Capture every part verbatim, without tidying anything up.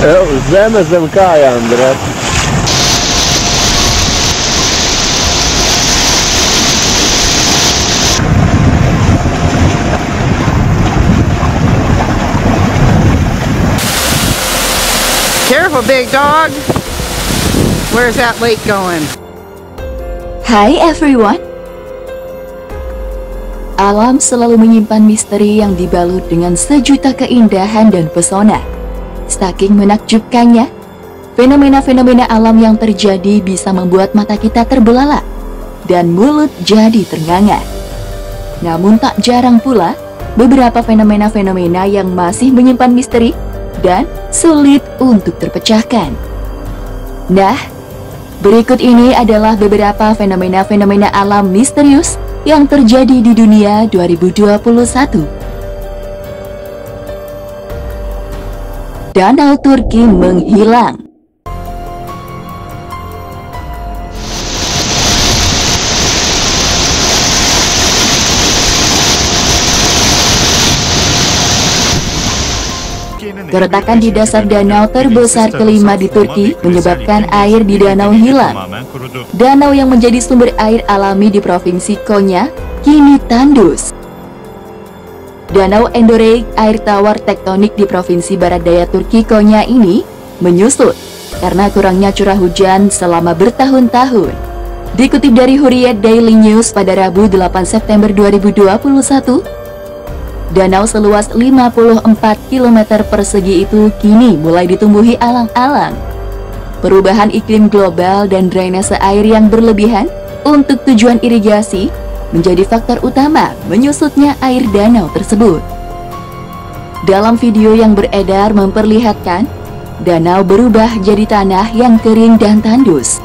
قدام الزمكاء يا اندريس. Careful, big dog. Where's that lake going? Hi everyone. Alam selalu menyimpan misteri yang dibalut dengan sejuta keindahan dan pesona. Saking menakjubkannya, fenomena-fenomena alam yang terjadi bisa membuat mata kita terbelalak dan mulut jadi ternganga. Namun tak jarang pula beberapa fenomena-fenomena yang masih menyimpan misteri dan sulit untuk terpecahkan. Nah, berikut ini adalah beberapa fenomena-fenomena alam misterius yang terjadi di dunia dua ribu dua puluh satu. Danau Turki menghilang. Keretakan di dasar danau terbesar kelima di Turki menyebabkan air di danau hilang. Danau yang menjadi sumber air alami di Provinsi Konya kini tandus. Danau endorreik, air tawar tektonik di Provinsi Barat Daya Turki Konya ini menyusut karena kurangnya curah hujan selama bertahun-tahun. Dikutip dari Hurriyet Daily News pada Rabu delapan September dua ribu dua puluh satu, danau seluas lima puluh empat kilometer persegi itu kini mulai ditumbuhi alang-alang. Perubahan iklim global dan drainase air yang berlebihan untuk tujuan irigasi menjadi faktor utama menyusutnya air danau tersebut. Dalam video yang beredar memperlihatkan danau berubah jadi tanah yang kering dan tandus.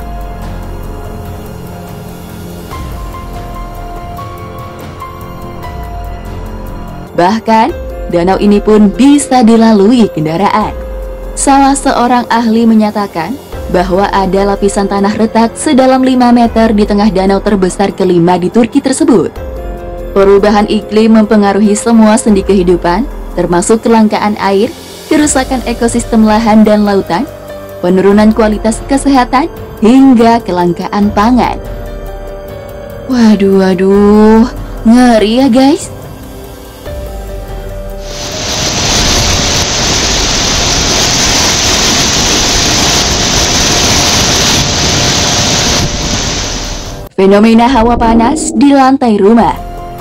Bahkan, danau ini pun bisa dilalui kendaraan. Salah seorang ahli menyatakan bahwa ada lapisan tanah retak sedalam lima meter di tengah danau terbesar kelima di Turki tersebut. Perubahan iklim mempengaruhi semua sendi kehidupan, termasuk kelangkaan air, kerusakan ekosistem lahan dan lautan, penurunan kualitas kesehatan, hingga kelangkaan pangan. Waduh, waduh, ngeri ya guys. Fenomena hawa panas di lantai rumah.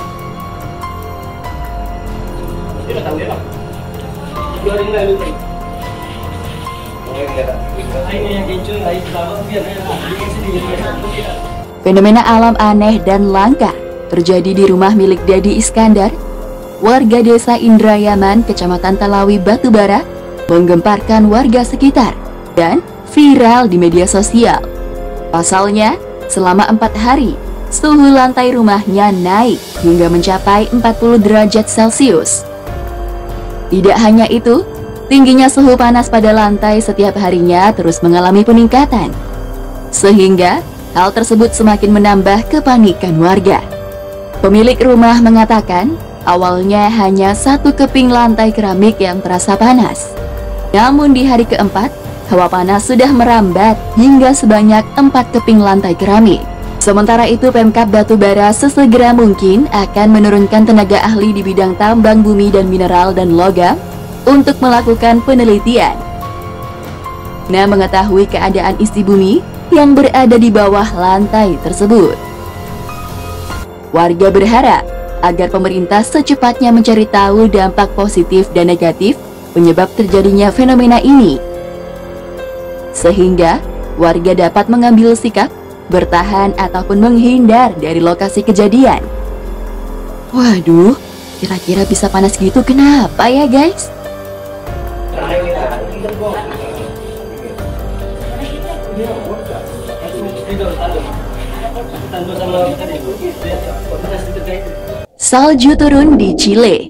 Fenomena alam aneh dan langka terjadi di rumah milik Dadi Iskandar, warga desa Indrayaman, Kecamatan Talawi, Batubara, menggemparkan warga sekitar dan viral di media sosial. Pasalnya, selama empat hari, suhu lantai rumahnya naik hingga mencapai empat puluh derajat Celcius. Tidak hanya itu, tingginya suhu panas pada lantai setiap harinya terus mengalami peningkatan. Sehingga, hal tersebut semakin menambah kepanikan warga. Pemilik rumah mengatakan, awalnya hanya satu keping lantai keramik yang terasa panas. Namun di hari keempat, hawa panas sudah merambat hingga sebanyak empat keping lantai keramik. Sementara itu, Pemkab Batubara sesegera mungkin akan menurunkan tenaga ahli di bidang tambang bumi dan mineral dan logam untuk melakukan penelitian. Nah, mengetahui keadaan isi bumi yang berada di bawah lantai tersebut. Warga berharap agar pemerintah secepatnya mencari tahu dampak positif dan negatif penyebab terjadinya fenomena ini, sehingga warga dapat mengambil sikap, bertahan ataupun menghindar dari lokasi kejadian. Waduh, kira-kira bisa panas gitu kenapa ya guys? Salju turun di Chile.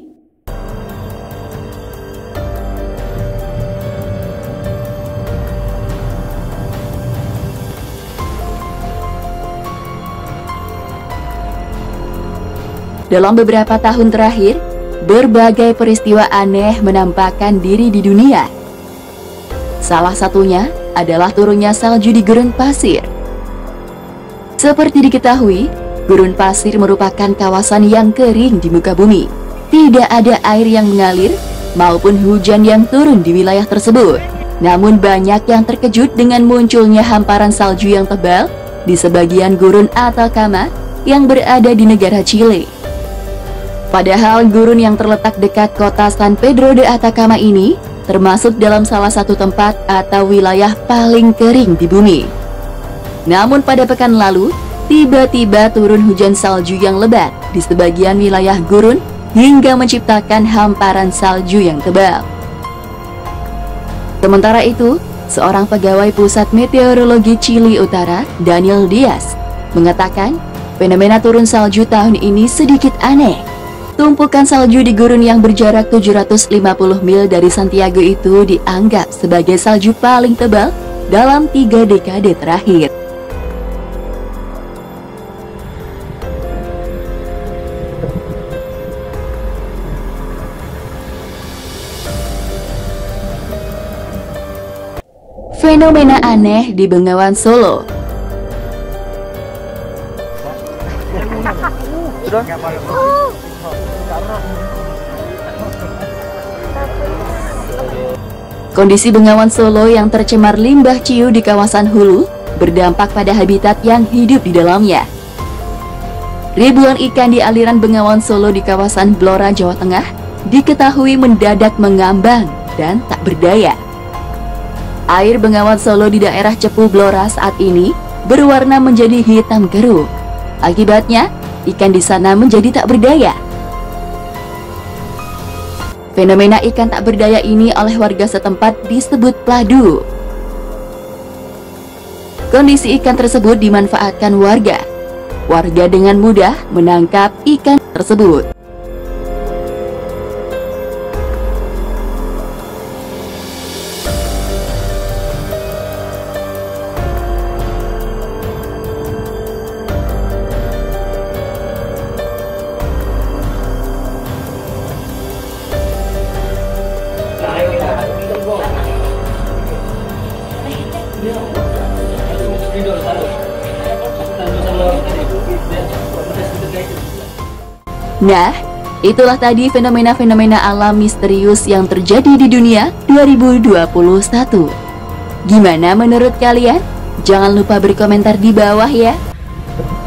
Dalam beberapa tahun terakhir, berbagai peristiwa aneh menampakkan diri di dunia. Salah satunya adalah turunnya salju di gurun pasir. Seperti diketahui, gurun pasir merupakan kawasan yang kering di muka bumi. Tidak ada air yang mengalir maupun hujan yang turun di wilayah tersebut. Namun banyak yang terkejut dengan munculnya hamparan salju yang tebal di sebagian gurun Atacama yang berada di negara Chile. Padahal gurun yang terletak dekat kota San Pedro de Atacama ini termasuk dalam salah satu tempat atau wilayah paling kering di bumi. Namun pada pekan lalu, tiba-tiba turun hujan salju yang lebat di sebagian wilayah gurun hingga menciptakan hamparan salju yang tebal. Sementara itu, seorang pegawai Pusat Meteorologi Chili Utara, Daniel Diaz, mengatakan fenomena turun salju tahun ini sedikit aneh. Tumpukan salju di gurun yang berjarak tujuh ratus lima puluh mil dari Santiago itu dianggap sebagai salju paling tebal dalam tiga dekade terakhir. Fenomena aneh di Bengawan Solo. Kondisi Bengawan Solo yang tercemar limbah ciu di kawasan hulu berdampak pada habitat yang hidup di dalamnya. Ribuan ikan di aliran Bengawan Solo di kawasan Blora, Jawa Tengah diketahui mendadak mengambang dan tak berdaya. Air Bengawan Solo di daerah Cepu Blora saat ini berwarna menjadi hitam keruh. Akibatnya, ikan di sana menjadi tak berdaya. Fenomena ikan tak berdaya ini oleh warga setempat disebut pladu. Kondisi ikan tersebut dimanfaatkan warga. Warga dengan mudah menangkap ikan tersebut. Nah, itulah tadi fenomena-fenomena alam misterius yang terjadi di dunia dua ribu dua puluh satu. Gimana menurut kalian? Jangan lupa berkomentar di bawah ya.